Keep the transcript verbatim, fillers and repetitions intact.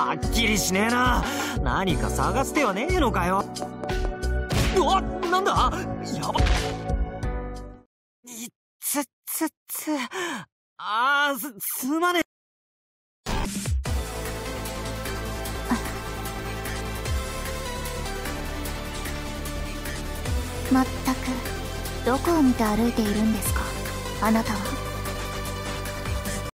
はっきりしねえな。何か探す手はねえのかよ。うわ、なんだ、やば。いつつつ、あー、すすまねえ。 まったくどこを見て歩いているんですか、あなたは。